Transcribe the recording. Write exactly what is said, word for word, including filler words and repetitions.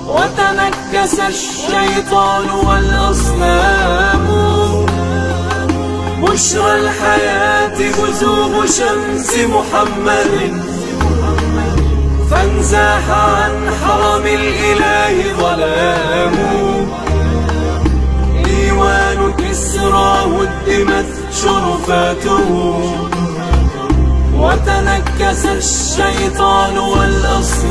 وتنكس الشيطان والأصنام. بشرى الحياة بزوغ شمس محمد، فانزاح عن حرم الإله ظلام. ديوان كسرى هدمت شرفاته، وتنكس الشيطان والأصنام.